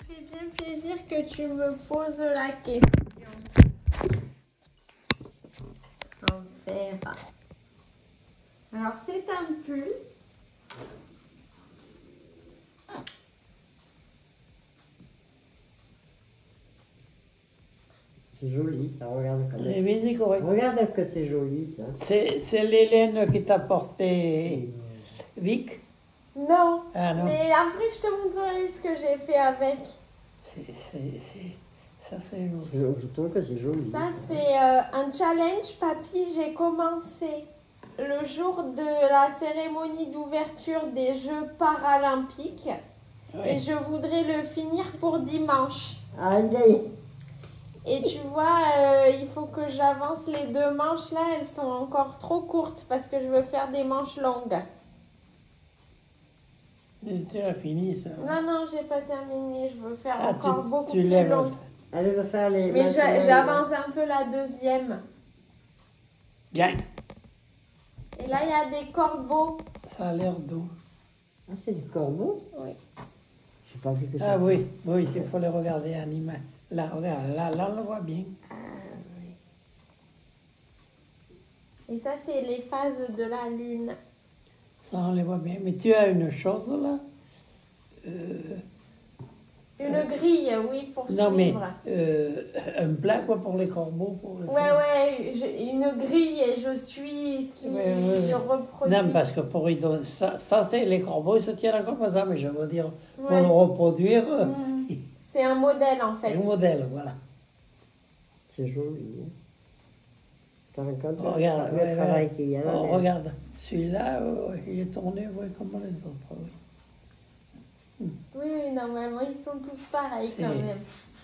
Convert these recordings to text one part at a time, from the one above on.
fait bien plaisir que tu me poses la question. On verra. Alors, c'est un pull. C'est joli ça, regarde quand même. Oui, c'est correct. Regarde que c'est joli ça. C'est l'Hélène qui t'a porté Vic. Non. Ah non. Mais après, je te montrerai ce que j'ai fait avec. Ça, c'est joli. Je trouve que c'est joli. Ça, c'est un challenge, papy. J'ai commencé le jour de la cérémonie d'ouverture des Jeux paralympiques. Oui. Et je voudrais le finir pour dimanche. Allez. Et tu vois, il faut que j'avance les 2 manches là. Elles sont encore trop courtes parce que je veux faire des manches longues. Tu as fini ça. Non, non, j'ai pas terminé. Je veux faire Ah, encore beaucoup tu plus lèves. long. Elle veut faire les... Mais j'avance un peu la 2e. Bien. Et là, il y a des corbeaux. Ça a l'air doux. Ah, c'est du corbeau? Oui. J'ai pas vu que ça. Ah oui, oui, il faut les regarder animés. Là, regarde, là, on le voit bien. Ah, oui. Et ça, c'est les phases de la lune. Ça, on les voit bien. Mais tu as une chose là. Une grille, oui, pour Non, mais suivre. un plat quoi pour les corbeaux. Pour les Ouais, une grille et je suis ce qui Ouais. reproduit. Non, parce que pour y donner ça c'est les corbeaux, ils se tiennent comme ça, mais je veux dire, pour Ouais. le reproduire, C'est un modèle en c'est fait. un modèle, voilà. C'est joli. Hein. Tu te rends compte Regarde, le travail qu'il y a là. Oh, regarde, celui-là, il est tourné comme les autres. Oui. Oui, normalement, ils sont tous pareils quand même.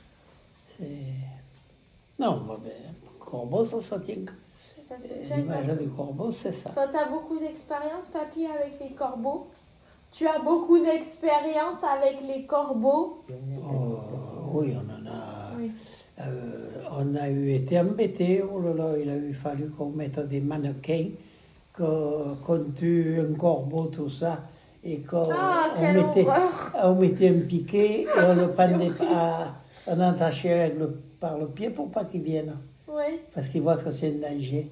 Non, le corbeau, ça tient. Ça se tient L'image comme- du corbeau, c'est ça. Toi, tu as beaucoup d'expérience, papy, avec les corbeaux. Tu as beaucoup d'expérience avec les corbeaux. Oh, oui, on en a. Oui. On a été embêtés. Oh là là, il a fallu qu'on mette des mannequins, qu'on tue un corbeau, tout ça, et qu'on Quelle horreur. on mettait un piquet et on le pendait on attachait par le pied pour pas qu'il vienne, Oui. parce qu'il voit que c'est un danger.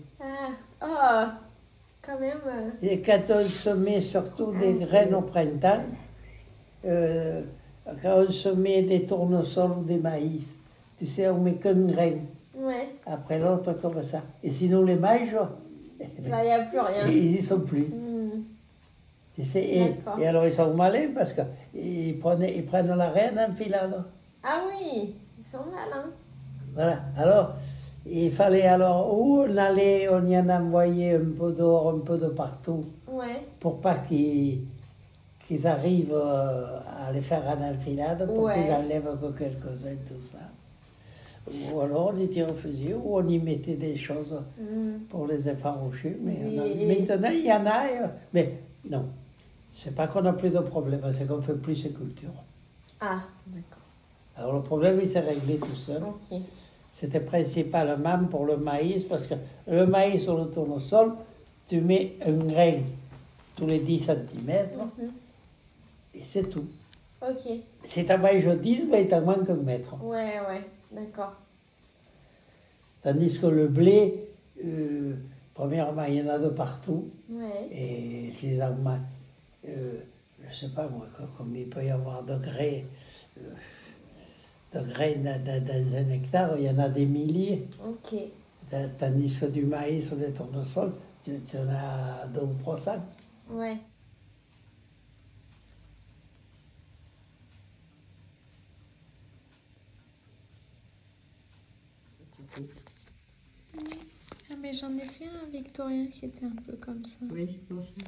Quand même. Et quand on se met surtout des graines au printemps, quand on se met des tournesols ou des maïs, tu sais, on met qu'une graine. Ouais. Après l'autre comme ça. Et sinon les mange, Là, il n'y a plus rien. ils y sont plus. Tu sais, et alors ils sont malins parce qu'ils prennent la reine en filade. Ah oui, ils sont malins. Voilà. Alors, il fallait alors, où on allait, on y en envoyait un peu d'or, un peu de partout, Ouais. pour pas qu'ils arrivent à les faire en enfilade, pour Ouais. qu'ils enlèvent que quelques-uns, tout ça. Ou alors on y tirait au fusil, ou on y mettait des choses pour les effaroucher. Mais maintenant, il y en a. Mais non, c'est pas qu'on n'a plus de problème, c'est qu'on ne fait plus ces cultures. Ah, d'accord. Alors le problème, il s'est réglé tout seul. Ok. C'était principalement pour le maïs, parce que le maïs sur le tournesol, tu mets un grain tous les 10 cm, et c'est tout. Ok. Si tu en manges 10, ben, il t'en manque un mètre. Ouais, d'accord. Tandis que le blé, premièrement, il y en a de partout. Ouais. Et si les Allemands, je ne sais pas moi, comme il peut y avoir de grains dans un hectare, il y en a des milliers. Ok. Tandis que du maïs ou des tournesols, tu en as 200 ou 300. Ouais. Ah, mais j'en ai fait un victorien qui était un peu comme ça. Oui, c'est pour ça.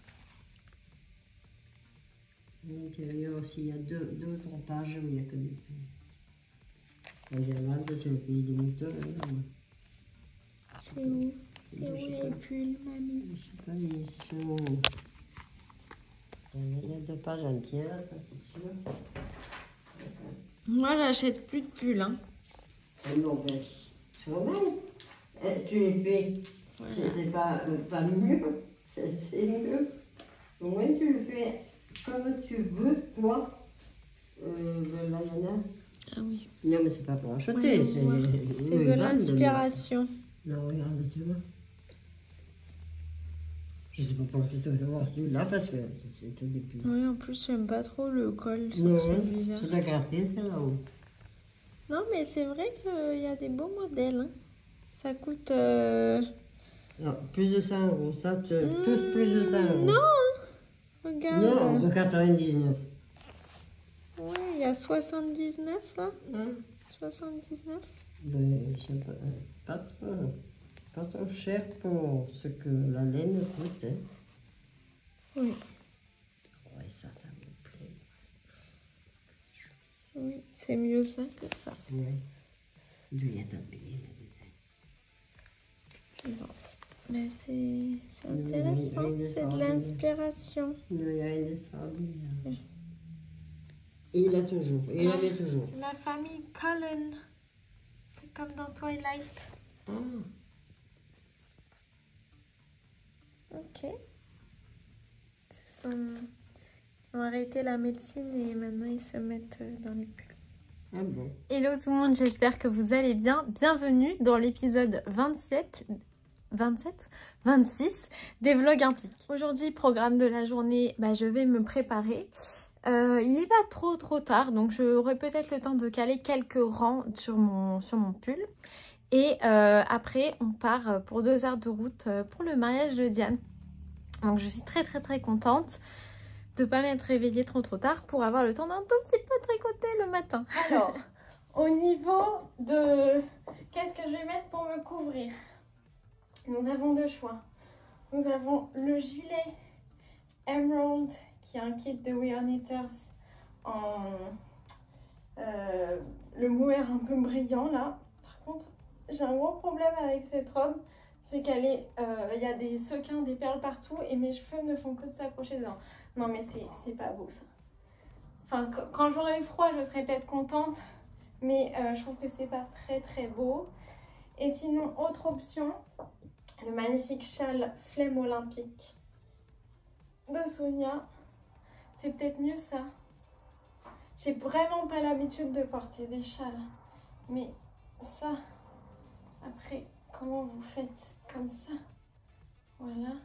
À l'intérieur aussi, il y a deux grands pages où il n'y a que des plumes. En Irlande, c'est le pays des moutons. C'est où les pulls, mamie? Je sais pas, ils sont... Il y a 2 pages entières, ça c'est sûr. Moi, j'achète plus de pulls, hein. Non, mais c'est normal. Tu les fais, c'est pas mieux, c'est mieux. Au moins tu le fais comme tu veux, toi. Ben là, il y en a. Ah oui. Non, mais c'est pas pour acheter, Ouais, c'est de l'inspiration. Non, regarde, c'est moi. Je sais pas pourquoi je te fais voir celui-là parce que c'est tout depuis. Oui, en plus, j'aime pas trop le col sur Non, celui-là. c'est la gratter, c'est là-haut. Non, mais c'est vrai qu'il y a des beaux modèles. Hein. Ça coûte... Non, plus de 100 euros. Ça, tous plus de 100 euros. Non, regarde. Non, de 99. Oui, il y a 79 là. Hein? 79. Ben, c'est pas trop cher pour ce que la laine coûte. Hein. Oui. Ouais, ça me plaît. Oui, c'est mieux ça que ça. Oui. Lui, attends, Bon. Mais c'est Oui, intéressant, oui, c'est de l'inspiration. il y a rien d'extraordinaire. Et il a toujours, il avait toujours. La famille Cullen, c'est comme dans Twilight. Ah, Ok. Ils ont arrêté la médecine et maintenant ils se mettent dans les pulls. ah bon. Hello tout le monde, j'espère que vous allez bien. Bienvenue dans l'épisode 26 des vlogs impiques. Aujourd'hui, programme de la journée, je vais me préparer. Il n'est pas trop tard, donc j'aurai peut-être le temps de caler quelques rangs sur mon pull. Et après, on part pour 2 heures de route pour le mariage de Diane. Donc je suis très contente de ne pas m'être réveillée trop tard pour avoir le temps d'un tout petit peu tricoter le matin. Alors, au niveau de qu'est-ce que je vais mettre pour me couvrir, nous avons 2 choix. Nous avons le gilet Emerald qui est un kit de We Are Knitters en le mohair un peu brillant là. Par contre, j'ai un gros problème avec cette robe, c'est qu'elle est, y a des sequins, des perles partout et mes cheveux ne font que de s'accrocher dedans. Non mais c'est pas beau ça. Enfin, quand j'aurai eu froid, je serais peut-être contente, mais je trouve que c'est pas très beau. Et sinon, autre option, le magnifique châle Flemme Olympique de Sonia. C'est peut-être mieux ça. J'ai vraiment pas l'habitude de porter des châles. Mais ça, après, comment vous faites comme ça? Voilà.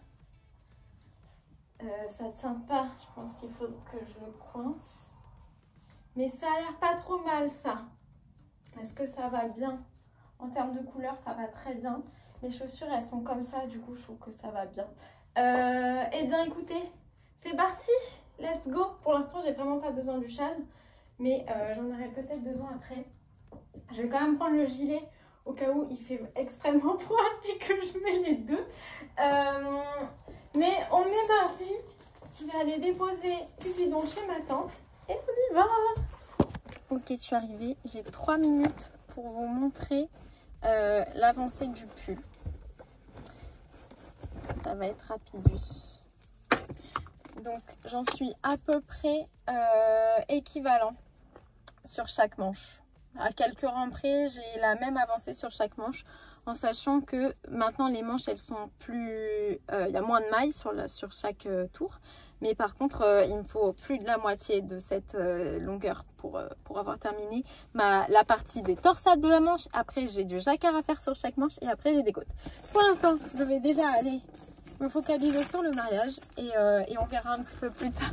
Ça tient pas. Je pense qu'il faut que je le coince. Mais ça a l'air pas trop mal ça. Est-ce que ça va bien? En termes de couleur, ça va très bien. Les chaussures, elles sont comme ça. Du coup, je trouve que ça va bien. Eh bien, écoutez, c'est parti. Let's go. Pour l'instant, j'ai vraiment pas besoin du châle. Mais j'en aurai peut-être besoin après. Je vais quand même prendre le gilet au cas où il fait extrêmement froid et que je mets les deux. Mais on est parti. Je vais aller déposer du bidon chez ma tante. Et on y va. Ok, je suis arrivée. J'ai 3 minutes pour vous montrer l'avancée du pull. Ça va être rapidus. Donc j'en suis à peu près équivalent sur chaque manche. À quelques rangs près, j'ai la même avancée sur chaque manche, en sachant que maintenant les manches elles sont plus... Il y a moins de mailles sur chaque tour, mais par contre il me faut plus de la moitié de cette longueur pour avoir terminé la partie des torsades de la manche. Après j'ai du jacquard à faire sur chaque manche et après j'ai des côtes. Pour l'instant je vais déjà aller me focaliser sur le mariage et on verra un petit peu plus tard.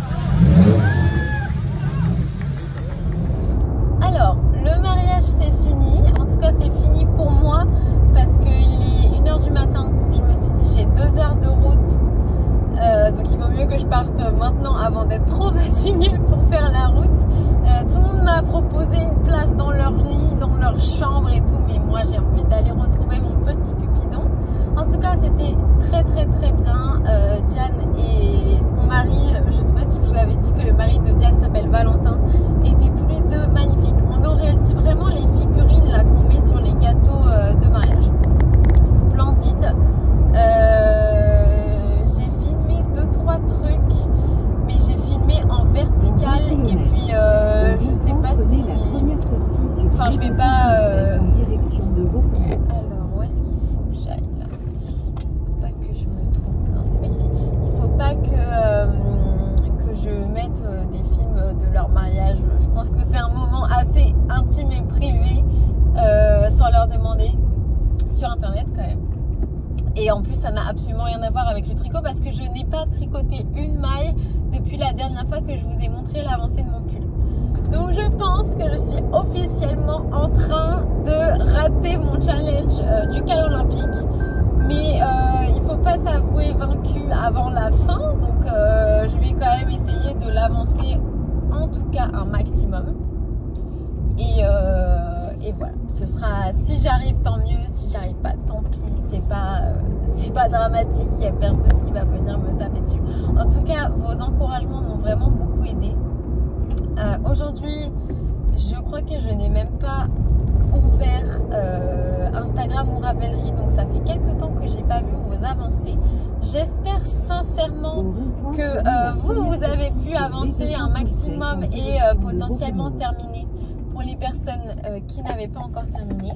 Alors, le mariage c'est fini, en tout cas c'est fini pour moi parce qu'il est 1 h du matin, je me suis dit j'ai 2 heures de route, donc il vaut mieux que je parte maintenant avant d'être trop fatiguée pour faire la route. Tout le monde m'a proposé une place dans leur lit, dans leur chambre et tout, mais moi j'ai envie d'aller retrouver mon petit Cupidon. En tout cas c'était très bien. Diane et son mari, je sais pas si je vous avais dit que le mari de Diane s'appelle Valentin, étaient tous les deux magnifiques. On aurait dit vraiment les figurines là qu'on met sur les gâteaux de mariage. Splendide. J'ai filmé 2-3 trucs, mais j'ai filmé en vertical et puis je sais pas si... Enfin je vais pas... Alors où est-ce qu'il faut que j'aille là? Faut pas que je me trompe. Non c'est pas ici. Il faut pas intime et privé sans leur demander sur internet quand même. Et en plus ça n'a absolument rien à voir avec le tricot parce que je n'ai pas tricoté une maille depuis la dernière fois que je vous ai montré l'avancée de mon pull. Donc je pense que je suis officiellement en train de rater mon challenge du cal olympique. Mais il ne faut pas s'avouer vaincu avant la fin. Donc je vais quand même essayer de l'avancer en tout cas un maximum. Et voilà, ce sera, si j'arrive tant mieux, si j'arrive pas tant pis, c'est pas dramatique, il n'y a personne qui va venir me taper dessus. En tout cas, vos encouragements m'ont vraiment beaucoup aidé. Aujourd'hui, je crois que je n'ai même pas ouvert Instagram ou Ravelry, donc ça fait quelques temps que j'ai pas vu vos avancées. J'espère sincèrement que vous avez pu avancer un maximum et potentiellement terminer pour les personnes qui n'avaient pas encore terminé.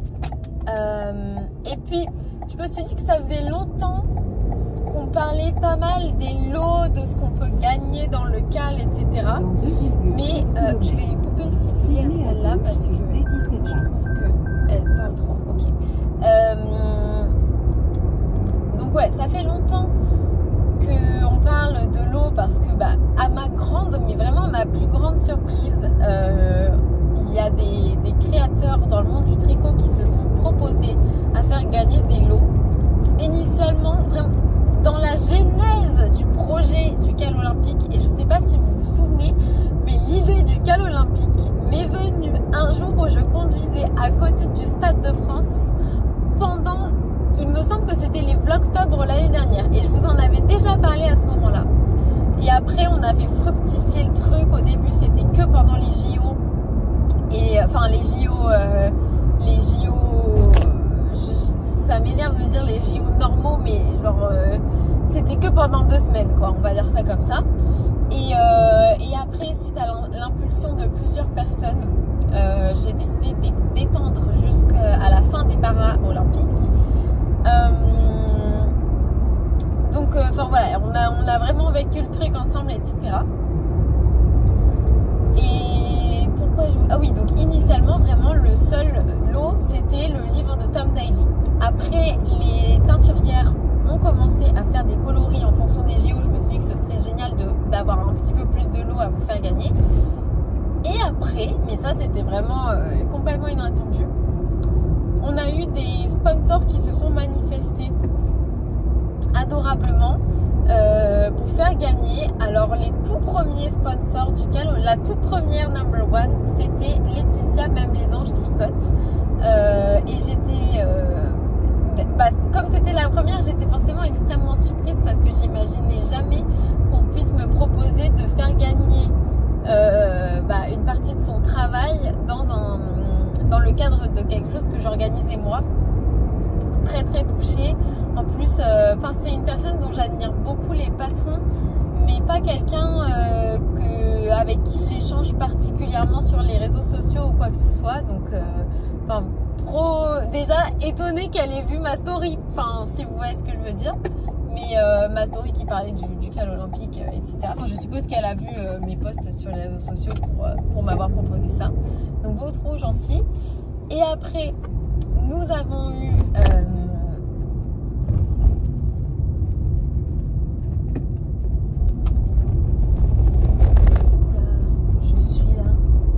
Et puis, je me suis dit que ça faisait longtemps qu'on parlait pas mal des lots, de ce qu'on peut gagner dans le cal, etc. Mais je vais lui couper le sifflet à celle-là parce que je trouve qu'elle parle trop. Ok. Donc ouais, ça fait longtemps qu'on parle de l'eau parce que à ma grande, mais vraiment ma plus grande surprise, il y a des créateurs dans le monde du tricot qui se sont proposés à faire gagner des lots. Initialement, vraiment, dans la genèse du projet du cal olympique, et je ne sais pas si vous vous souvenez, mais l'idée du cal olympique m'est venue un jour où je conduisais à côté du Stade de France pendant, il me semble que c'était les Vlogtober l'année dernière, et je vous en avais déjà parlé à ce moment-là. Et après, on avait fructifié le truc. Au début, c'était que pendant les JO. Et enfin, les JO, ça m'énerve de dire les JO normaux, mais genre, c'était que pendant 2 semaines, quoi. On va dire ça comme ça. Et après, suite à l'impulsion de plusieurs personnes, j'ai décidé d'étendre jusqu'à la fin des para-olympiques. Donc, enfin voilà, on a vraiment vécu le truc ensemble, etc. Et pourquoi ah oui, donc initialement, vraiment, le seul lot, c'était le livre de Tom Daly. Après, les teinturières ont commencé à faire des coloris en fonction des JO. Je me suis dit que ce serait génial d'avoir un petit peu plus de lots à vous faire gagner. Et après, mais ça, c'était vraiment complètement inattendu, on a eu des sponsors qui se sont manifestés adorablement pour faire gagner. Alors les tout premiers sponsors du cal, la toute première number one, c'était Laetitia, même les anges tricotent. Et j'étais comme c'était la première, j'étais forcément extrêmement surprise parce que j'imaginais jamais qu'on puisse me proposer de faire gagner une partie de son travail dans le cadre de quelque chose que j'organisais moi. Très très touchée. En plus, c'est une personne dont j'admire beaucoup les patrons, mais pas quelqu'un avec qui j'échange particulièrement sur les réseaux sociaux ou quoi que ce soit. Donc, trop déjà étonnée qu'elle ait vu ma story. Si vous voyez ce que je veux dire. Mais ma story qui parlait du cal olympique, etc. Je suppose qu'elle a vu mes posts sur les réseaux sociaux pour m'avoir proposé ça. Donc, beau, trop gentil. Et après, nous avons eu je suis là.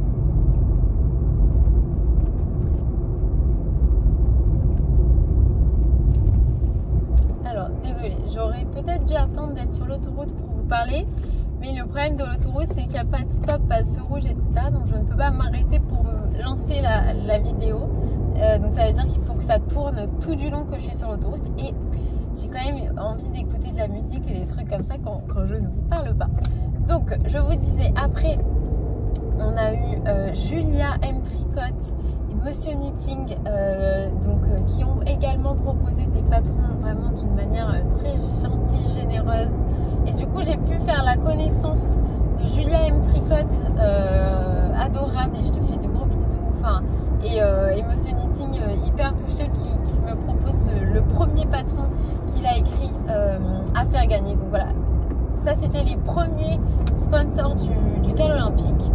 Alors, désolée, j'aurais peut-être dû attendre d'être sur l'autoroute pour vous parler, mais le problème de l'autoroute, c'est qu'il n'y a pas de stop, pas de feu rouge, etc. Donc je ne peux pas m'arrêter pour lancer la vidéo. Donc ça veut dire qu'il faut que ça tourne tout du long que je suis sur l'autoroute. Et j'ai quand même envie d'écouter de la musique et des trucs comme ça quand je ne vous parle pas. Donc je vous disais, après on a eu Julia M Tricotte et Monsieur Knitting qui ont également proposé des patrons vraiment d'une manière très gentille, généreuse. Et du coup j'ai pu faire la connaissance de Julia M Tricotte, adorable, et je te fais de gros bisous. Et Monsieur Knitting, hyper touché, qui me propose le premier patron qu'il a écrit à faire gagner. Donc voilà, ça c'était les premiers sponsors du cal olympique.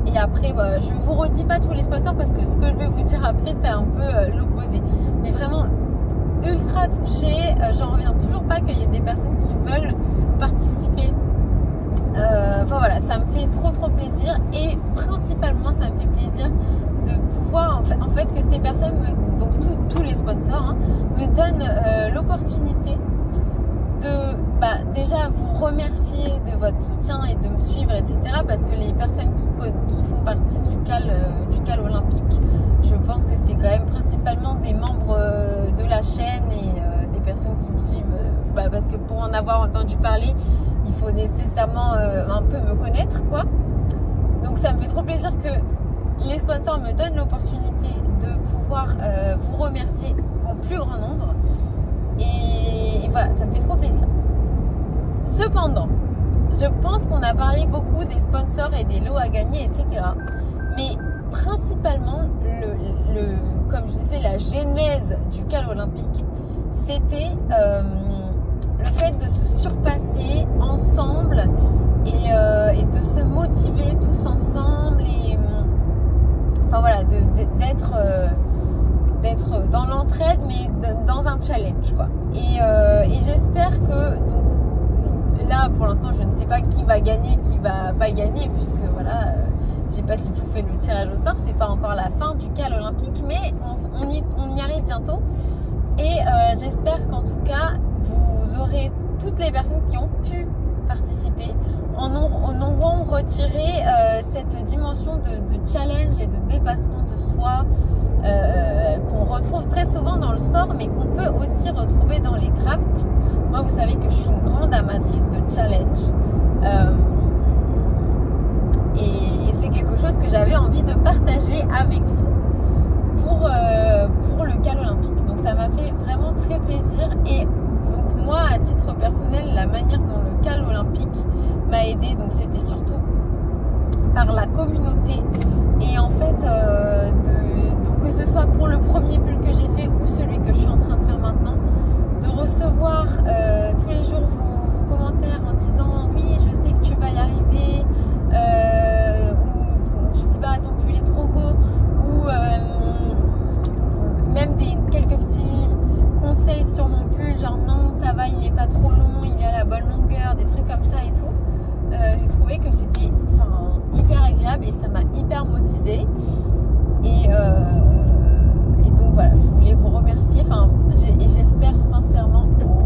Et après, bah, je vous redis pas tous les sponsors parce que ce que je vais vous dire après, c'est un peu l'opposé. Mais vraiment ultra touchée. J'en reviens toujours pas qu'il y ait des personnes qui veulent participer. Enfin voilà, ça me fait trop plaisir. Et principalement, ça me fait plaisir de pouvoir, en fait que ces personnes, donc tous les sponsors, hein, me donnent l'opportunité de déjà vous remercier de votre soutien et de me suivre, etc. Parce que les personnes qui font partie du CAL olympique, je pense que c'est quand même principalement des membres de la chaîne et des personnes qui me suivent. Parce que pour en avoir entendu parler, il faut nécessairement un peu me connaître, quoi. Donc ça me fait trop plaisir que les sponsors me donnent l'opportunité de pouvoir vous remercier en plus grand nombre. Et voilà, ça me fait trop plaisir. Cependant, je pense qu'on a parlé beaucoup des sponsors et des lots à gagner, etc. Mais principalement, comme je disais, la genèse du CAL olympique, c'était le fait de se surpasser ensemble et de se motiver tous ensemble et enfin voilà, d'être dans l'entraide mais dans un challenge, quoi. Et j'espère que, donc là pour l'instant je ne sais pas qui va gagner, qui va pas gagner, puisque voilà, j'ai pas du tout fait le tirage au sort, c'est pas encore la fin du CAL olympique, mais on y arrive bientôt. Et j'espère qu'en tout cas vous aurez, toutes les personnes qui ont pu participer en auront retiré cette dimension de challenge et de dépassement de soi qu'on retrouve très souvent dans le sport, mais qu'on peut aussi retrouver dans les crafts. Moi, vous savez que je suis une grande amatrice de challenge et c'est quelque chose que j'avais envie de partager avec vous pour le CAL olympique. Donc ça m'a fait vraiment très plaisir. Et donc moi, à titre personnel, la manière dont le CAL olympique m'a aidée, donc c'était surtout par la communauté. Et en fait, donc que ce soit pour le premier pull que j'ai fait ou celui que je suis en train de faire maintenant, de recevoir tous les jours vos commentaires en disant oui, je sais que tu vas y arriver, ou je sais pas, ton pull est trop beau, ou même quelques petits conseils sur mon pull, genre non, ça va, il est pas trop long, il est à la bonne longueur, des trucs comme ça et tout. J'ai trouvé que c'était hyper agréable et ça m'a hyper motivée. Et donc voilà, je voulais vous remercier. Et j'espère sincèrement.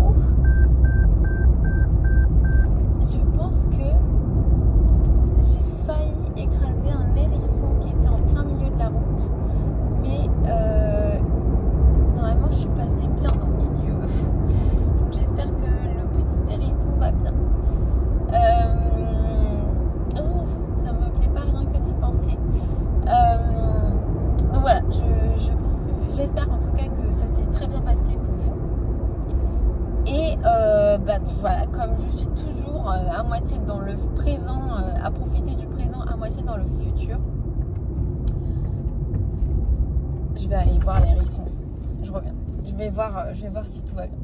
Je pense que j'ai failli écraser un hérisson qui était en plein milieu de la route. Mais normalement, je suis passée bien au milieu. J'espère que le petit hérisson va bien. Ça me plaît pas rien que d'y penser. Donc voilà, je pense que j'espère en tout cas que ça s'est très bien passé pour vous. Et voilà, comme je suis toujours à moitié dans le présent, à profiter du présent, à moitié dans le futur, je vais aller voir les hérissons. Je reviens. Je vais voir si tout va bien.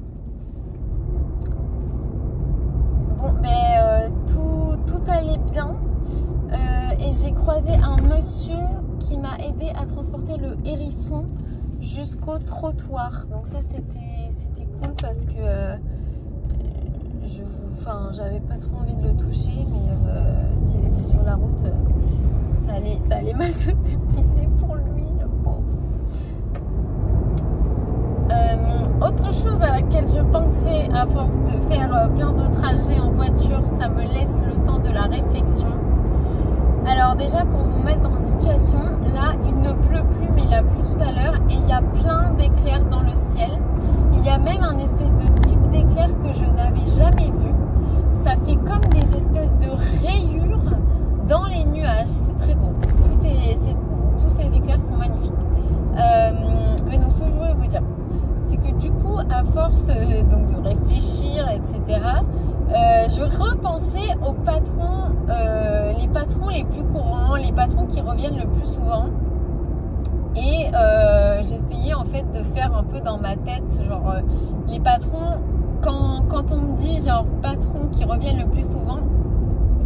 Bon, mais tout allait bien. Et j'ai croisé un monsieur qui m'a aidé à transporter le hérisson jusqu'au trottoir. Donc ça c'était cool parce que j'avais pas trop envie de le toucher, mais s'il était sur la route, ça allait mal se terminer pour lui, le pauvre. Autre chose à laquelle je pensais à force de faire plein de trajets en voiture, ça me laisse le temps de la réflexion. Alors déjà, pour vous mettre en situation, là il ne pleut plus, mais il a plu tout à l'heure et il y a plein d'éclairs dans le ciel. Il y a même un espèce de type d'éclair que je n'avais jamais vu. Ça fait comme des espèces de rayures dans les nuages, c'est très beau. Tous ces éclairs sont magnifiques. Mais donc ce que je voulais vous dire, c'est que du coup, à force donc de réfléchir, etc., je repensais aux patrons, les patrons les plus courants, les patrons qui reviennent le plus souvent. Et j'essayais en fait de faire un peu dans ma tête, genre les patrons, quand on me dit genre patrons qui reviennent le plus souvent,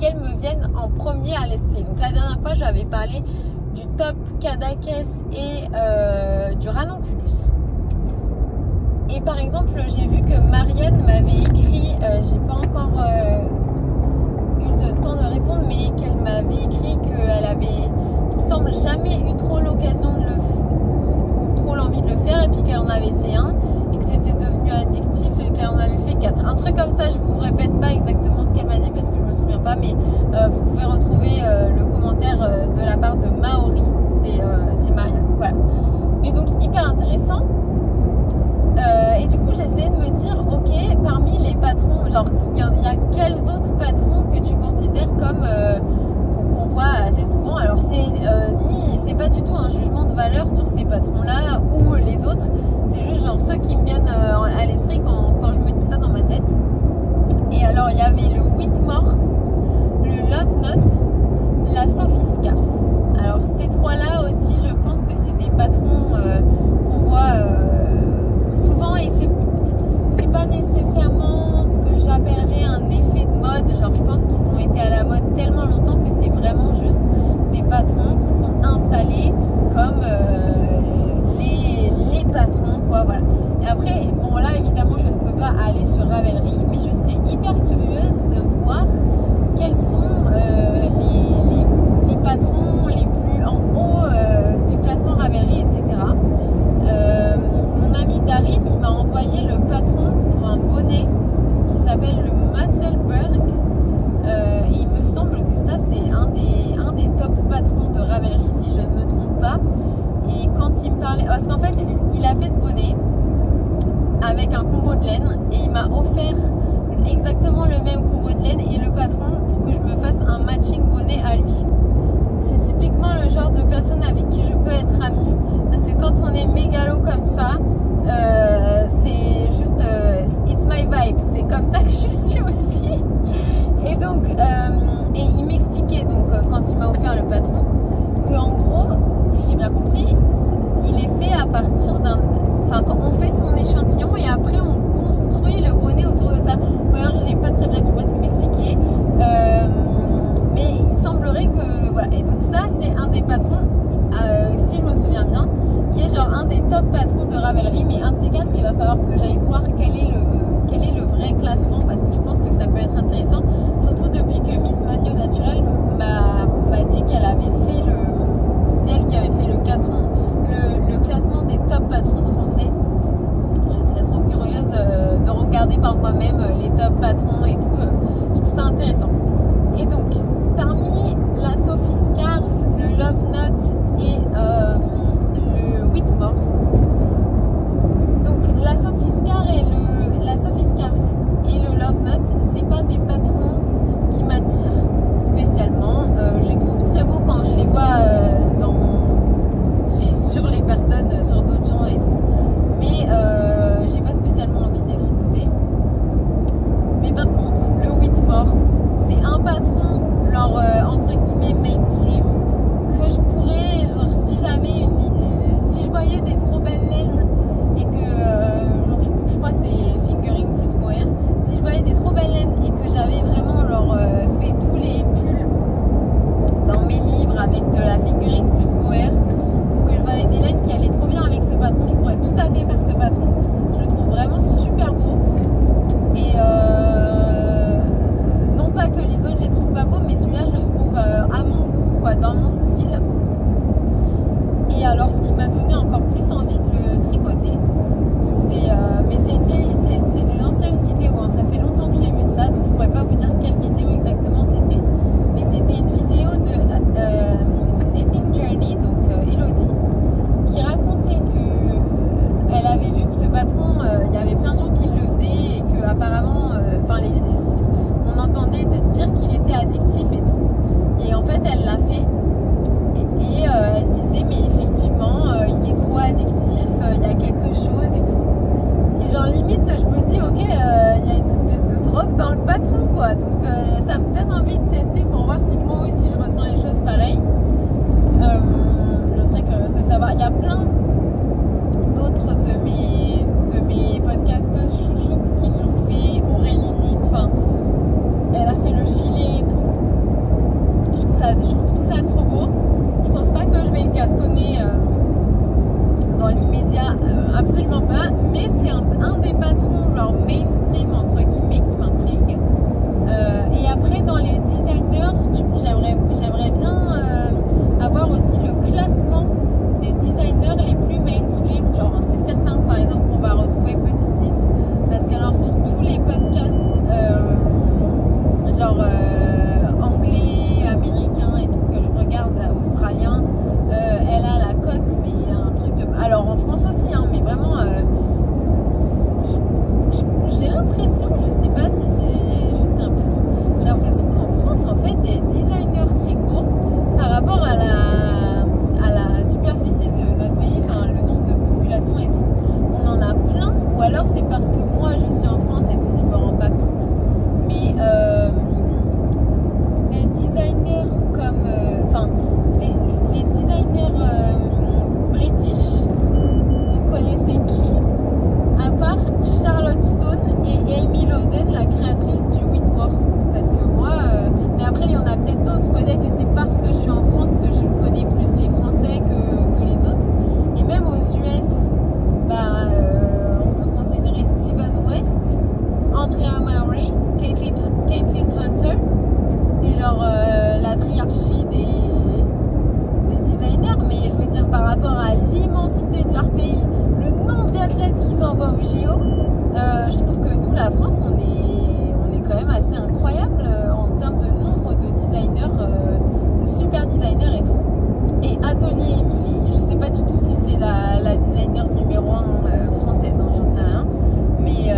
lesquelles me viennent en premier à l'esprit. Donc la dernière fois, j'avais parlé du Top Cadaqués et du Ranunculus. Et par exemple, j'ai vu que Marianne m'avait écrit, j'ai pas encore eu le temps de répondre, mais qu'elle m'avait écrit qu'elle avait, il me semble, jamais eu trop l'occasion de trop l'envie de le faire, et puis qu'elle en avait fait un, et que c'était devenu addictif, et qu'elle en avait fait 4. Un truc comme ça, je vous répète pas exactement ce qu'elle m'a dit parce que je me souviens pas, mais vous pouvez retrouver le commentaire de la part de Maori, c'est Marianne. Voilà. Et donc, c'est hyper intéressant. Et du coup, j'essayais de me dire, ok, parmi les patrons, genre, il y a quels autres patrons que tu considères comme qu'on voit assez souvent. Alors, c'est pas du tout un jugement de valeur sur ces patrons-là ou les autres. C'est juste genre ceux qui me viennent à l'esprit quand je me dis ça dans ma tête. Et alors, il y avait le Whitmore, le Love Note, la Sophie Scarf. Alors, ces trois-là aussi, je pense que c'est des patrons qu'on voit souvent, et c'est pas nécessairement ce que j'appellerais un effet de mode. Genre, je pense qu'ils ont été à la mode tellement longtemps que c'est vraiment juste des patrons qui sont installés comme les patrons, quoi, voilà. Et après, bon, là, évidemment, je ne peux pas aller sur Ravelry, mais je serais hyper curieuse de voir quels sont les patrons les plus en haut du classement Ravelry, etc. Mon ami Darin, il m'a envoyé le patron pour un bonnet qui s'appelle le Musselberg. Et il me semble que ça, c'est un des top patrons de Ravelry, si je ne me trompe pas. Et quand il me parlait, parce qu'en fait, il a fait ce bonnet avec un combo de laine, et il m'a offert exactement le même combo de laine et le patron pour que je me fasse un matching bonnet à lui. C'est typiquement le genre de personne avec qui je peux être amie, parce que quand on est mégalo comme ça, c'est juste it's my vibe, c'est comme ça que je suis aussi. Et donc et il m'expliquait donc quand il m'a offert le patron que en gros, si j'ai bien compris, il est fait à partir quand on fait son échantillon et après on construit le bonnet autour de ça. Alors, j'ai pas très bien compris ce qu'il m'expliquait, mais il semblerait que voilà. Et donc ça, c'est un des patrons, si je me souviens bien, qui est genre un des top patrons de Ravelry. Mais un de ces quatre, il va falloir que j'aille voir quel est le vrai classement, parce que je pense que ça peut être intéressant, surtout depuis que Miss Magno Naturel m'a dit qu'elle avait fait c'est elle qui avait fait le classement des top patrons français. Je serais trop curieuse de regarder par moi-même les top patrons et tout. Je trouve ça intéressant. Et donc, parmi la Sophie Scarf, le Love Note et le Whitmore. Donc, la Sophie Scarf et le Love Note, c'est pas des patrons qui m'attirent spécialement. Je les trouve très beaux quand je les vois sur les personnes, sur d'autres gens et tout. Mais j'ai pas spécialement envie de les tricoter. Mais par contre, le Whitmore, c'est un patron, genre entre guillemets mainstream, que je pourrais, genre si jamais si je voyais des trop belles laines et que genre, je crois que c'est fingering plus mohair, si je voyais des trop belles laines et que j'avais vraiment genre fait tous les pulls dans mes livres avec de la fingering plus mohair, ou que je voyais des laines qui allaient trop bien avec ce patron, je pourrais tout à fait faire ce patron. Je le trouve vraiment super beau. Et non pas que les autres je les trouve pas beaux, mais celui-là je le trouve à mon goût, quoi, dans mon style. Et alors ce qui m'a donné encore plus envie de le tricoter, mais c'est des anciennes vidéos, hein. Ça fait longtemps que j'ai vu ça, donc je pourrais pas vous dire quelle vidéo exactement c'était, mais c'était une vidéo de Knitting Journey, donc Elodie, qui racontait que elle avait vu que ce patron, il y avait plein de gens qui le faisaient et que apparemment, on entendait dire qu'il était addictif et tout. Et en fait, elle l'a fait. Et elle disait, mais effectivement, il est trop addictif, il y a quelque chose et tout. Et genre, limite, je me dis, ok, il y a une espèce de drogue dans le patron, quoi. Donc, ça me donne envie de tester pour voir si moi aussi je ressens les choses pareilles. Je serais curieuse de savoir. Il y a plein d'autres de mes podcasts chouchoutes qui l'ont fait. Aurélie Knit, enfin, elle a fait le gilet et tout. je trouve tout ça trop beau. Je pense pas que je vais le castonner dans l'immédiat, absolument pas. Mais c'est un des patrons genre mainstream entre guillemets qui m'intrigue. Et après dans les designers, j'aimerais bien avoir aussi le classement des designers les plus mainstream. Genre c'est certain par exemple qu'on va retrouver Petite Nit, parce qu'alors sur tous les podcasts genre anglais, américain et tout que je regarde, là, australien, elle a la cote, mais il y a un truc de... Alors en France aussi, hein, mais vraiment j'ai l'impression, je sais pas si c'est juste l'impression, j'ai l'impression qu'en France en fait des designers très courts par rapport à la superficie de notre pays, enfin le nombre de population et tout, on en a plein, ou alors c'est parce que moi je suis en France et donc je me rends pas compte, mais des designers comme enfin les designers british, vous connaissez qui à part Charlotte Stone et Amy Loden, la créatrice du Whitmore? Parce que moi mais après il y en a peut-être d'autres, peut-être que c'est parce que je suis en France que je connais plus les Français que les autres, et même aux US bah on peut considérer Steven West, Andrea Maury, Caitlin Hunter. C'est genre la triarchie des designers, mais je veux dire par rapport à l'immensité de leur pays, le nombre d'athlètes qu'ils envoient au JO, je trouve que nous, la France, on est quand même assez incroyable en termes de nombre de designers, de super designers et tout. Et Atelier Emily, je sais pas du tout si c'est la designer numéro 1 française, hein, j'en sais rien, mais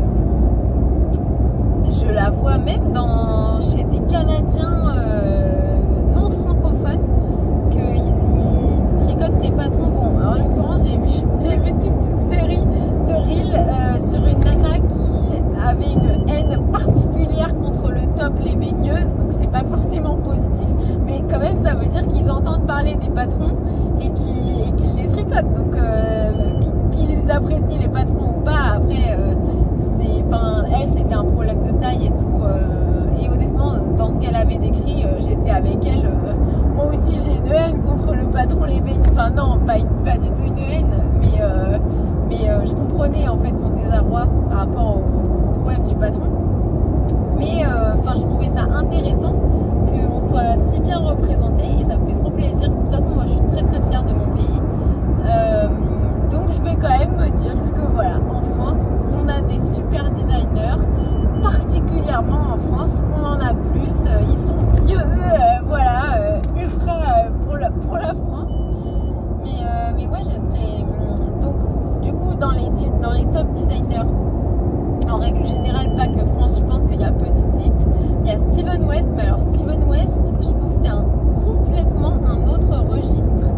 je la vois même chez des Canadiens non francophones qu'ils tricotent ses patrons. Bon, en l'occurrence, j'ai vu toute une série de reels sur une nana qui avait une haine particulière contre le top les baigneuses, donc c'est pas forcément positif, mais quand même ça veut dire qu'ils entendent parler des patrons et qu'ils les tricotent, donc qu'ils apprécient les patrons ou pas, après elle c'était un problème de taille et tout, et honnêtement dans ce qu'elle avait décrit, j'étais avec elle, moi aussi j'ai une haine contre le patron les baigneuses, enfin non, pas du tout une haine, mais je comprenais en fait son désarroi par rapport au problème du patron, mais je trouvais ça intéressant qu'on soit si bien représenté et ça me fait trop plaisir. De toute façon moi je suis très très fière de mon pays, donc je vais quand même me dire que voilà, en France on a des super designers, particulièrement en France on en a plus, ils sont mieux, voilà, ultra pour la France, mais moi je serais donc du coup dans les top designers en règle générale, pas que France, je pense qu'il y a Petite Nit, il y a Steven West, mais alors Steven West je trouve que c'est complètement un autre registre,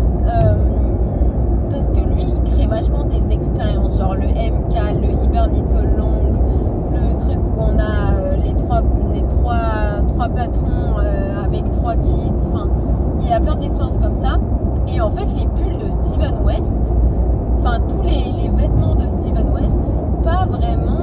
parce que lui il crée vachement des expériences, genre le MK, le Hibernito Long, le truc où on a les trois patrons avec 3 kits, enfin il y a plein d'expériences comme ça, et en fait les pulls de Steven West, enfin tous les vêtements de Steven West sont pas vraiment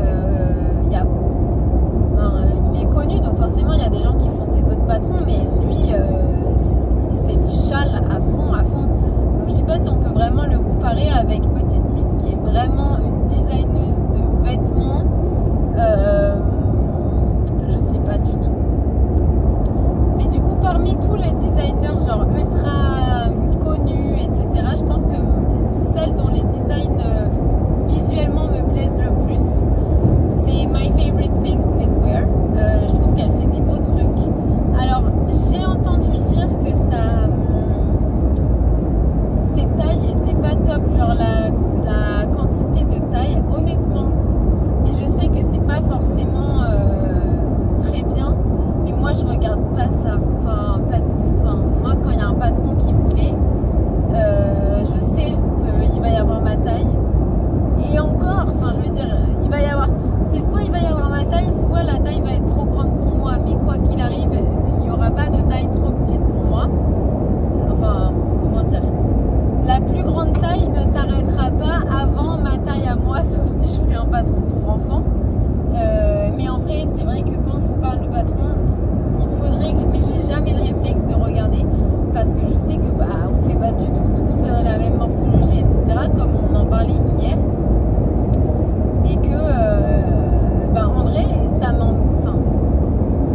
il est connu donc forcément il y a des gens qui font ses autres patrons, mais lui c'est les châles à fond, donc je sais pas si on peut vraiment le comparer avec Petite Nit qui est vraiment une designeuse de vêtements, je sais pas du tout, mais du coup parmi tous les designers genre ultra connus etc, je pense que celle dont les designs visuellement me plaisent le plus, c'est My Favorite Things Knitwear. Je trouve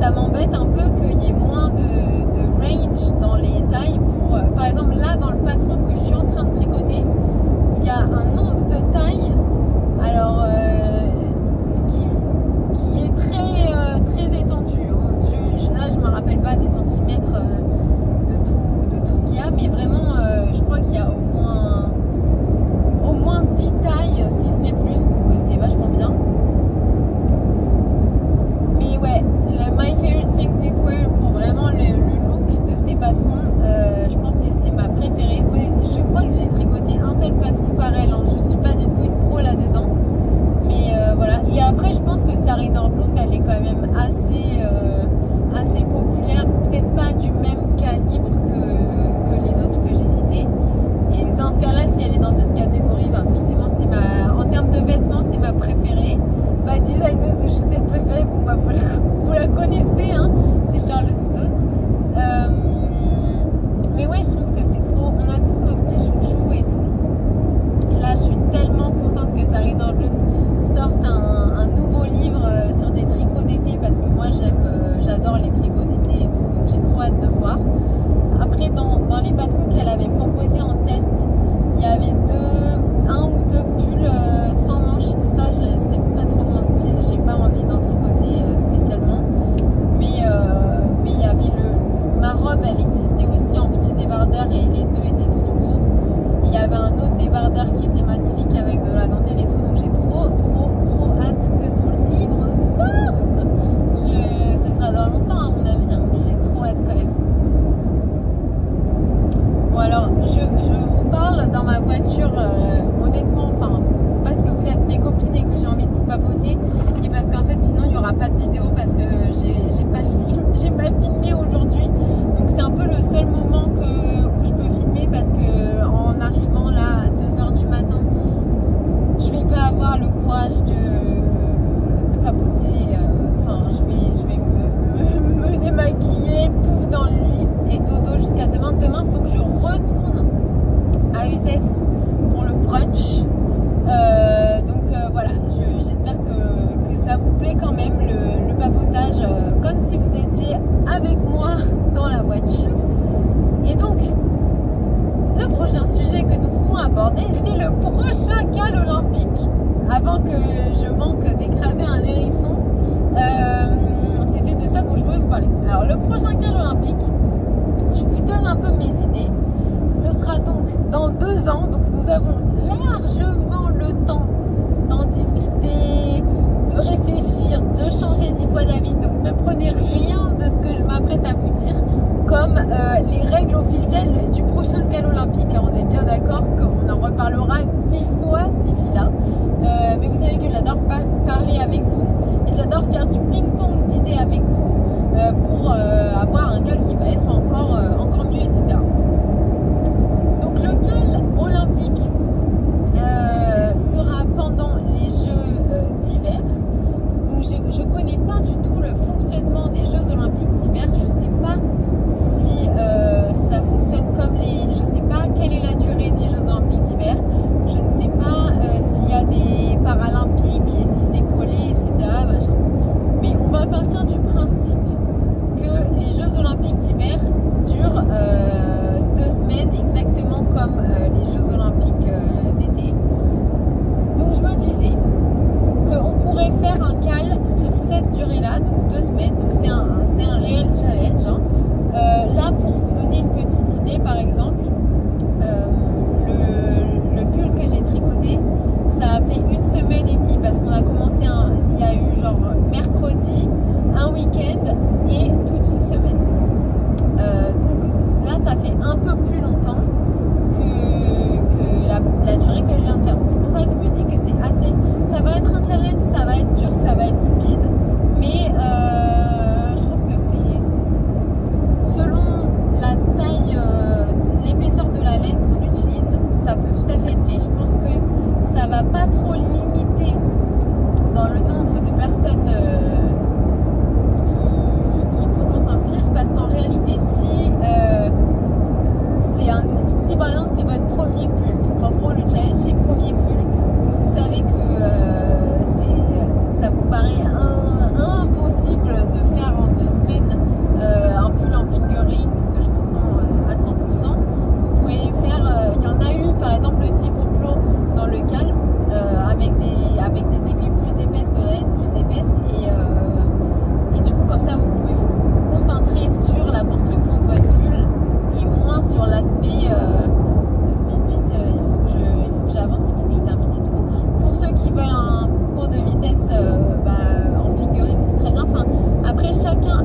ça m'embête un peu qu'il y ait moins de range dans les tailles. Par exemple, là, dans le patron que je suis en train de tricoter, il y a un nombre de tailles, alors qui est très étendu. Là, je ne me rappelle pas des centimètres de tout ce qu'il y a, mais vraiment, je crois qu'il y a au moins 10 tailles, si ce n'est plus, donc c'est vachement bien. Mais ouais, My Favorite Things Knitwear, pour vraiment le look de ces patrons, je pense que c'est ma préférée. Je crois que j'ai tricoté un seul patron par elle, hein. Je suis pas du tout une pro là-dedans. Mais voilà, et après je pense que Sari Nordlund, elle est quand même assez populaire, peut-être pas du même calibre que les autres que j'ai cités. Et dans ce cas-là, si elle est dans cette catégorie, bah forcément en termes de vêtements, c'est ma préférée. Ma designeuse de chaussettes préférée, bon bah vous la connaissez, hein, c'est Charlotte Stone. Mais ouais, je trouve que c'est trop, on a tous nos petits chouchous et tout. Là, je suis tellement contente que Sari Nordlund sorte un nouveau livre sur des tricots d'été, parce que moi j'adore les tricots d'été et tout, donc j'ai trop hâte de voir. Après, dans les patrons qu'elle avait proposés en test, il y avait un ou deux pulls sans manches. Ça, c'est pas trop mon style, j'ai pas envie d'en tricoter spécialement. Mais il y avait ma robe, elle existait aussi en petit débardeur et les deux étaient trop beaux. Il y avait un autre débardeur qui était magnifique avec de la dentelle et tout, donc j'ai trop hâte que son livre sorte. Ce sera dans longtemps à mon avis, hein, mais j'ai trop hâte quand même. Bon alors, je vous parle dans ma voiture, honnêtement, enfin, parce que vous êtes mes copines et que j'ai envie de vous papoter, et parce qu'en fait sinon il n'y aura pas de vidéo, parce que j'ai pas filmé aujourd'hui, donc c'est un peu le seul moment où je peux filmer, parce que en arrivant là à 2h du matin, je vais pas avoir le courage de papoter, enfin je vais me démaquiller, pouf dans le lit et dodo jusqu'à demain. Demain, faut que je retourne à Uzès pour le brunch. Donc voilà, j'espère que ça vous plaît quand même, le papotage, comme si vous étiez avec moi dans la voiture. Et donc, le prochain sujet que nous pouvons aborder, c'est le prochain cal olympique. Avant que je manque d'écraser un hérisson, c'était de ça dont je voulais vous parler. Alors, le prochain cal olympique, je vous donne un peu mes idées. Ce sera donc dans 2 ans, donc nous avons largement le temps d'en discuter, de réfléchir, de changer 10 fois d'avis. Donc ne prenez rien de ce que je m'apprête à vous dire comme les règles officielles du prochain cal olympique. On est bien d'accord qu'on en reparlera 10 fois d'ici là. Mais vous savez que j'adore parler avec vous et j'adore faire du ping-pong d'idées avec vous pour avoir un cal qui va être encore mieux, etc. Donc le cal olympique sera pendant les Jeux d'hiver. Donc je connais pas du tout le fonctionnement des Jeux olympiques d'hiver. Je sais pas si ça fonctionne comme je sais pas quelle est la durée des Jeux olympiques d'hiver. Je ne sais pas s'il y a des paralympiques et si c'est collé, etc. Machin. Mais on va partir du principe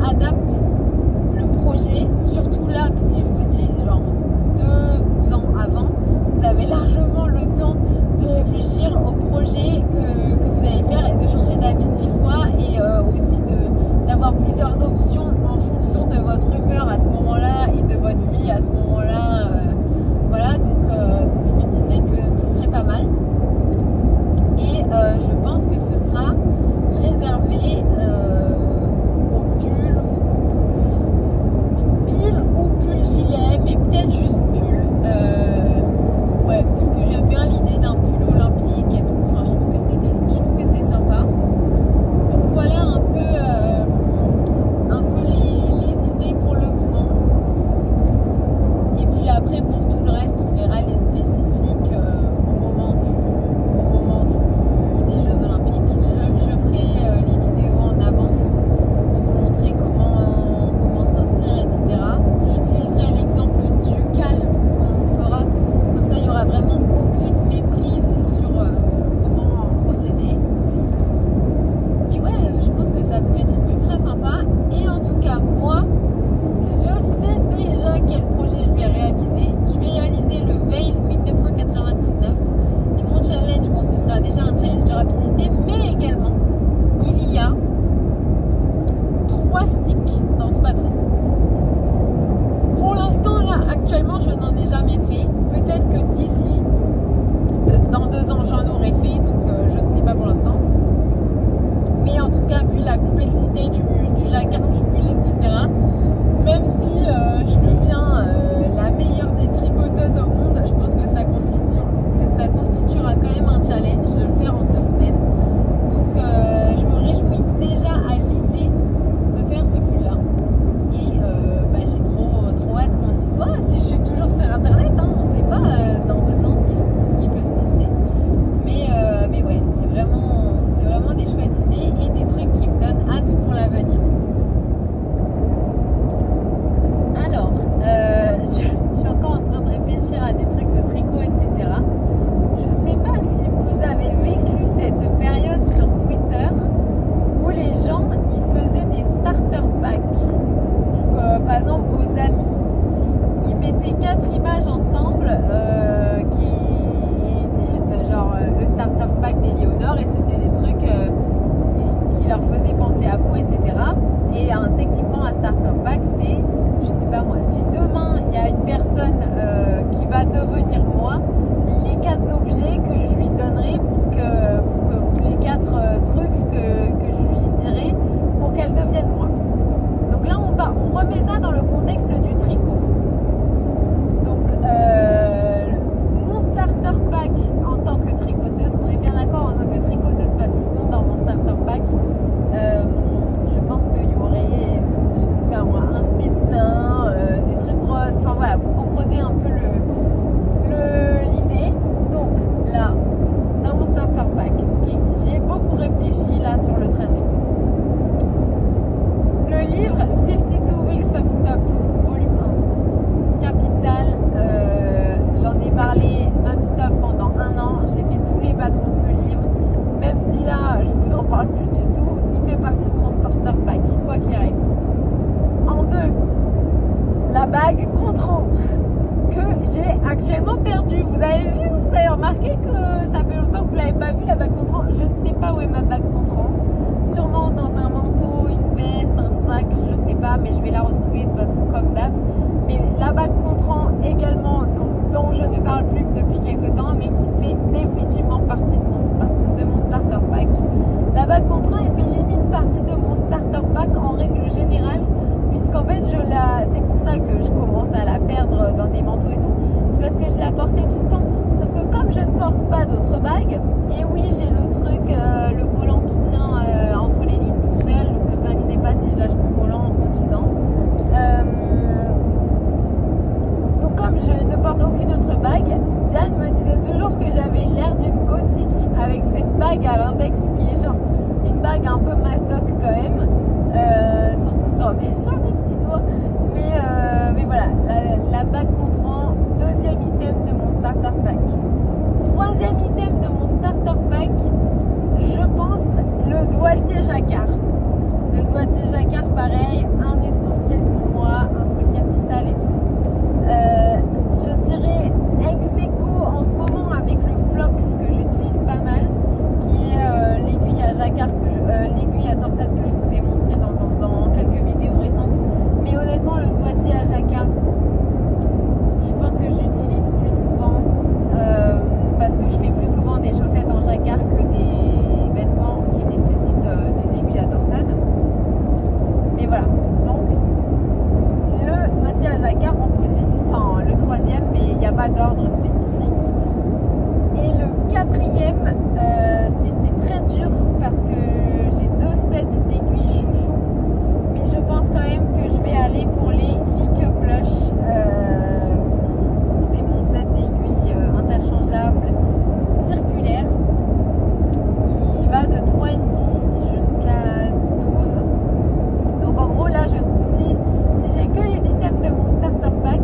adapte le projet, surtout là, si je vous le dis, genre 2 ans avant, vous avez largement le temps de réfléchir au projet que vous allez faire et de changer d'avis 10 fois et aussi d'avoir plusieurs options en fonction de votre humeur à ce moment-là et de votre vie à ce moment-là. Voilà, donc je me disais que ce serait pas mal. Et je pense que ce sera réservé au pull ou pull gilet, mais peut-être juste pull. Ouais, parce que j'aime bien l'idée d'un pull olympique et tout. Enfin, je trouve que c'est sympa. Donc voilà un peu les idées pour le moment. Et puis après, pour tout le reste, on verra les spécifiques au moment des Jeux Olympiques. Je ferai les vidéos en avance pour vous montrer comment s'inscrire, etc. J'utiliserai l'exemple du cal qu'on fera. Comme ça, il n'y aura vraiment aucune méprise sur comment procéder. Mais ouais, je pense que ça peut être ultra sympa. Et en tout cas, moi, je sais déjà quel projet je vais réaliser. Je vais réaliser le Veil 1999. Et mon challenge, bon, ce sera déjà un challenge de rapidité, mais également, il y a 3 sticks dans ce patron. Pour l'instant, là, actuellement, je n'en ai jamais fait. Peut-être que d'ici, dans 2 ans, j'en aurai fait. Donc, je ne sais pas pour l'instant. Mais en tout cas, vu la complexité du jacquard, du pull, etc., même si je deviens la meilleure des tricoteuses au monde, je pense que ça constituera quand même un challenge de le faire en 2 semaines. Donc je me réjouis déjà à l'idée de faire ce pull-là. Et j'ai trop hâte qu'on y soit. Si je suis toujours sur internet, hein, on ne sait pas dans 2 ans ce qui peut se passer. Mais ouais, c'est vraiment des chouettes idées et des trucs qui me donnent hâte pour l'avenir. Alors, je suis encore en train de réfléchir à des trucs de tricot, etc. Je sais pas si vous avez vécu cette période sur Twitter où les gens ils faisaient des starter packs. Donc, par exemple, vos amis, ils mettaient 4 images ensemble qui disent genre le starter pack d'Éléonore et c'était des trucs qui leur faisaient penser à vous, etc. Et techniquement, un starter pack, c'est, je sais pas moi, si demain il y a une personne qui va devenir moi, les 4 objets que je lui donnerai pour que les 4 trucs que je lui dirai pour qu'elle devienne moi. Donc là, on remet ça dans le contexte du tricot. Donc, mon starter pack en tant que tricoteuse, on est bien d'accord en tant que tricoteuse, parce que sinon, dans mon starter pack, je pense qu'il y aurait, je sais pas moi, un spitz-nain, des trucs roses, enfin voilà, vous comprenez un peu l'idée. Donc là, dans mon starter pack, okay, j'y ai beaucoup réfléchi là sur le trajet. Le livre 52 Weeks of Socks, volume 1, capital, j'en ai parlé non-stop pendant 1 an, j'ai fait tous les patrons de ce livre, même si là, je vous en parle plus du tout, il fait partie de mon starter pack, quoi qu'il arrive. En 2, la bague Contran que j'ai actuellement perdue. Vous avez remarqué que ça fait longtemps que vous ne l'avez pas vue, la bague Contran. Je ne sais pas où est ma bague Contran. Sûrement dans un manteau, une veste, un sac, je sais pas, mais je vais la retrouver de façon comme d'hab. Mais la bague Contran également, dont je ne parle plus depuis quelques temps, mais qui fait définitivement partie de mon starter pack. La bague Contran, elle fait limite partie de mon starter pack en règle générale, puisqu'en fait, c'est pour ça que je commence à la perdre dans des manteaux et tout. C'est parce que je la portais tout le temps. Sauf que comme je ne porte pas d'autres bagues, et oui, j'ai le truc, le volant qui tient entre les lignes tout seul, donc ne vous inquiétez pas si je lâche mon volant en conduisant. Donc comme je ne porte aucune autre bague, Diane me disait toujours que j'avais l'air d'une gothique avec cette bague à l'index qui est genre une bague un peu mastoc quand même, surtout sur mes petits doigts. Mais voilà, la bague Contran, 2e item de mon starter pack. 3e item de mon starter pack, je pense le doigtier jacquard. Le doigtier jacquard par voilà. Donc, le doigtier à jacquard en position, enfin le troisième, mais il n'y a pas d'ordre spécifique. Et le quatrième, c'était très dur parce que j'ai 2 sets d'aiguilles chouchou. Mais je pense quand même que je vais aller pour les Like Blush. C'est mon set d'aiguilles interchangeables circulaires qui va de 3,5 jusqu'à 12. Donc en gros là, si j'ai que les items de mon starter pack,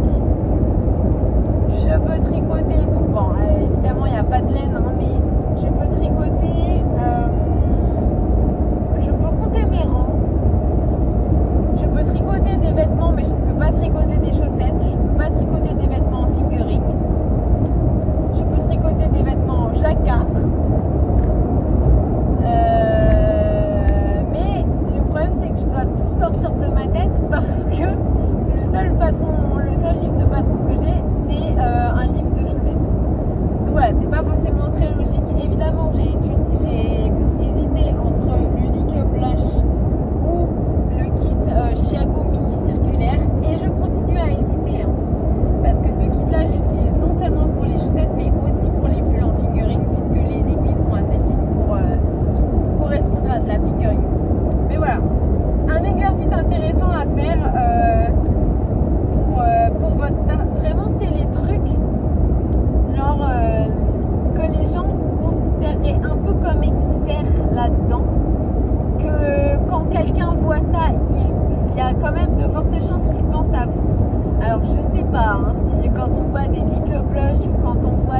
je peux tricoter. Donc bon, évidemment il n'y a pas de laine, hein, mais je peux tricoter. Je peux compter mes rangs. Je peux tricoter des vêtements, mais je ne peux pas tricoter des chaussettes. Je ne peux pas tricoter des vêtements en fingering. Je peux tricoter des vêtements en jacquard. Mais le problème, c'est que je dois tout sortir de ma tête parce que le seul livre de patron que j'ai, c'est un livre de chaussettes. Donc voilà, c'est pas forcément très logique. Évidemment, j'ai hésité entre le Like Blush ou le kit Chiago mini circulaire et je continue à hésiter hein, parce que ce kit là j'utilise non seulement pour les chaussettes mais aussi pour les pulls en fingering puisque les aiguilles sont assez fines pour correspondre à de la fingering. Mais voilà, un exercice intéressant à faire pour votre start. Vraiment c'est les trucs genre que les gens vous considéreraient un peu comme experts là-dedans, que quand quelqu'un voit ça, il y a quand même de fortes chances qu'il pense à vous. Alors je sais pas hein, si quand on voit des Like Blush ou quand on voit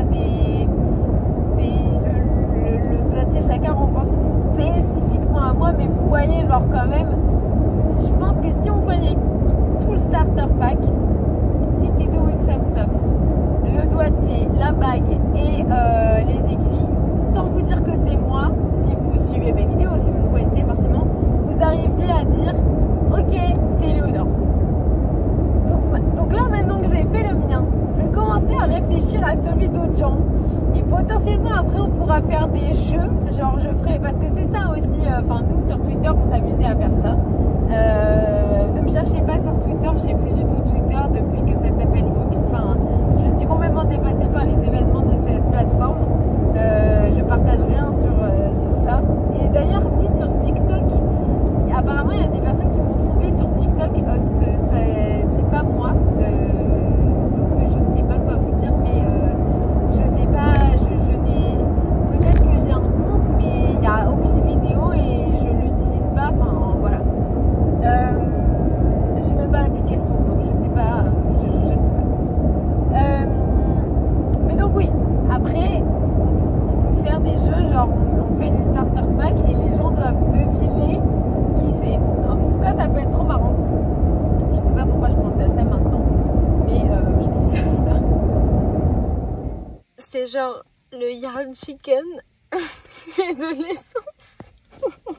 le doigtier jacquard, on pense spécifiquement à moi, mais vous voyez genre quand même, je pense que si on voyait tout le starter pack, 52 Weeks of Socks, le doigtier, la bague et les aiguilles, sans vous dire que c'est moi, si vous suivez mes vidéos, si vous me connaissez forcément, vous arriviez à dire ok, c'est Léonore. Donc là maintenant que j'ai fait le mien, je vais commencer à réfléchir à celui d'autres gens et potentiellement après on pourra faire des jeux, genre je ferai, parce que c'est ça aussi, enfin nous sur Twitter on s'amusait à faire ça. Ne me cherchez pas sur Twitter, je sais plus du tout Twitter depuis que ça s'appelle X, enfin je suis complètement dépassée par les événements de cette plateforme. Je partage rien sur ça. Et d'ailleurs, ni sur TikTok. Apparemment, il y a des personnes qui m'ont trouvé sur TikTok. C'est pas moi. Donc, je ne sais pas quoi vous dire, mais je n'ai pas. Je n'ai. Peut-être que j'ai un compte, mais il n'y a aucune vidéo et je ne l'utilise pas. Enfin, voilà. J'ai même pas l'application, donc je sais pas. Je ne sais pas. Mais donc, oui. Après, on peut faire des jeux, genre on fait des starter packs et les gens doivent deviner qui c'est. En tout cas, ça peut être trop marrant. Je sais pas pourquoi je pensais à ça maintenant, mais je pensais à ça. C'est genre le yarn chicken mais de l'essence.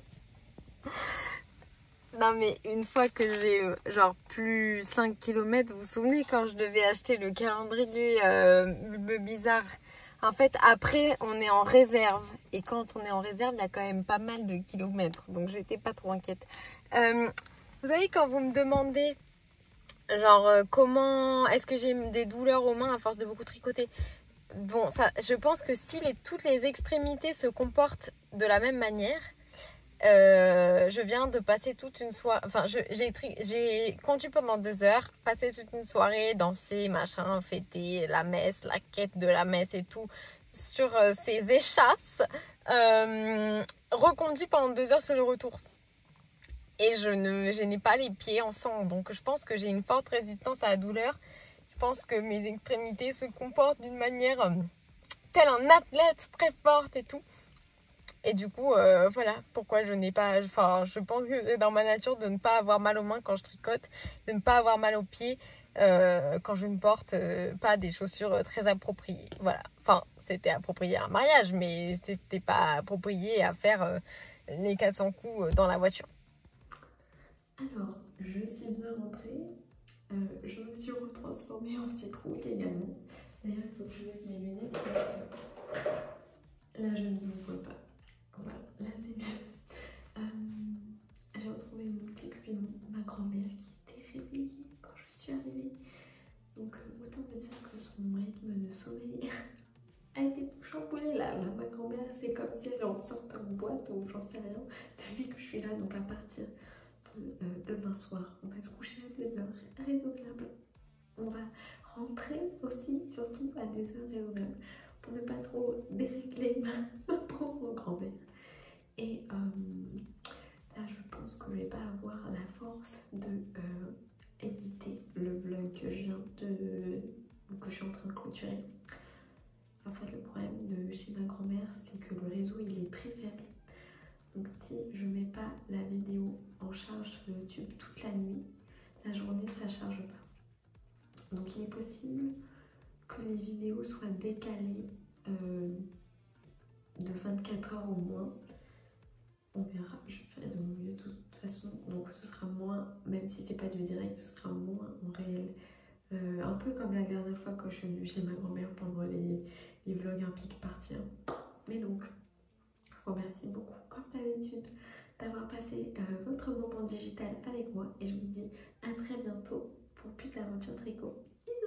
Non mais une fois que j'ai genre plus 5 km, vous vous souvenez quand je devais acheter le calendrier bizarre. En fait, après, on est en réserve. Et quand on est en réserve, il y a quand même pas mal de kilomètres. Donc, j'étais pas trop inquiète. Vous savez, quand vous me demandez, genre, comment est-ce que j'ai des douleurs aux mains à force de beaucoup tricoter? Bon, ça, je pense que si toutes les extrémités se comportent de la même manière, je viens de passer toute une soirée, enfin j'ai conduit pendant 2 heures, passé toute une soirée, dansé, machin, fêté la messe, la quête de la messe et tout sur ces échasses, reconduit pendant 2 heures sur le retour et je n'ai pas les pieds en sang, donc je pense que j'ai une forte résistance à la douleur. Je pense que mes extrémités se comportent d'une manière tel un athlète très forte et tout. Et du coup, voilà pourquoi je n'ai pas... Enfin, je pense que c'est dans ma nature de ne pas avoir mal aux mains quand je tricote, de ne pas avoir mal aux pieds quand je ne porte pas des chaussures très appropriées. Voilà. Enfin, c'était approprié à un mariage, mais c'était pas approprié à faire les 400 coups dans la voiture. Alors, je suis bien rentrée. Je me suis retransformée en citrouille également. D'ailleurs, il faut que je mette mes lunettes parce que là, je ne vous vois pas. Voilà, là c'est mieux. J'ai retrouvé mon petit crayon, ma grand-mère qui était réveillée quand je suis arrivée. Donc autant me dire que son rythme de sommeil a été tout chamboulé là. Ma grand-mère, c'est comme si elle en sortait en boîte ou j'en sais rien depuis que je suis là. Donc à partir de demain soir, on va se coucher à des heures raisonnables. On va rentrer aussi, surtout à des heures raisonnables pour ne pas trop dérégler ma pauvre grand-mère. Et là, je pense que je vais pas avoir la force de éditer le vlog que je suis en train de clôturer. En fait, le problème de chez ma grand-mère, c'est que le réseau il est très faible. Donc si je mets pas la vidéo en charge sur YouTube toute la nuit, la journée ça charge pas. Donc il est possible que les vidéos soient décalées de 24 heures au moins. On verra, je ferai de mon mieux de toute façon. Donc ce sera moins, même si c'est pas du direct, ce sera moins en réel. Un peu comme la dernière fois quand je suis venue chez ma grand-mère pendant les vlogs un pic partir. Mais donc, je vous remercie beaucoup, comme d'habitude, d'avoir passé votre moment digital avec moi. Et je vous dis à très bientôt pour plus d'aventures tricot. Bisous!